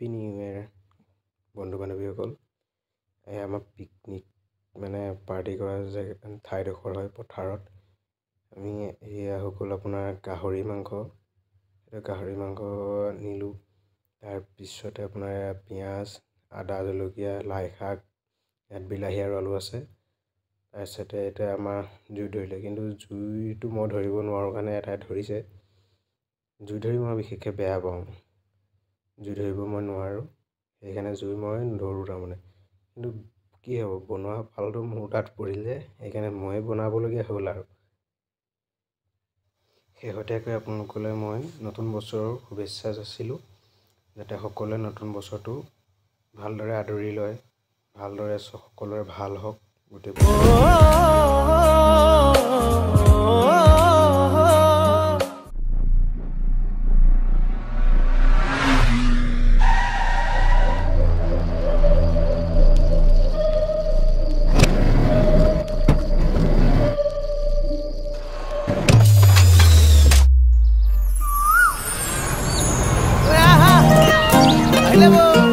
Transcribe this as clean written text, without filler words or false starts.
Happy new year বন্ধু বান্ধৱীসকল। আমাৰ picnic মানে পাৰ্টি কৰা ঠাইডোখৰ হয় পথাৰত। আমি এয়া হৈ গ'ল আপোনাৰ গাহৰি মাংস। গাহৰি মাংস নিলোঁ। তাৰপিছতে আপোনাৰ পিঁয়াজ, আদা, জলকীয়া, লাই শাক, ইয়াত বিলাহী আৰু আলু আছে। তাৰপিছতে এতিয়া আমাৰ জুই ধৰিলে, কিন্তু জুইটো মই ধৰিব নোৱাৰোঁ কাৰণে এটাই ধৰিছে। জুই ধৰি মই বিশেষকৈ বেয়া পাওঁ, জুই ধৰিব মই নোৱাৰোঁ, সেইকাৰণে জুই মই নধৰোঁ তাৰমানে। কিন্তু কি হ'ব, বনোৱা ফালটো মোৰ তাত পৰিলে, সেইকাৰণে ময়ে বনাবলগীয়া হ'ল আৰু। শেহতীয়াকৈ আপোনালোকলৈ মই নতুন বছৰৰ শুভেচ্ছা যাচিলোঁ, যাতে সকলোৱে নতুন বছৰটো ভালদৰে আদৰি লয়, ভালদৰে সকলোৰে ভাল হওক গোটেই Hello.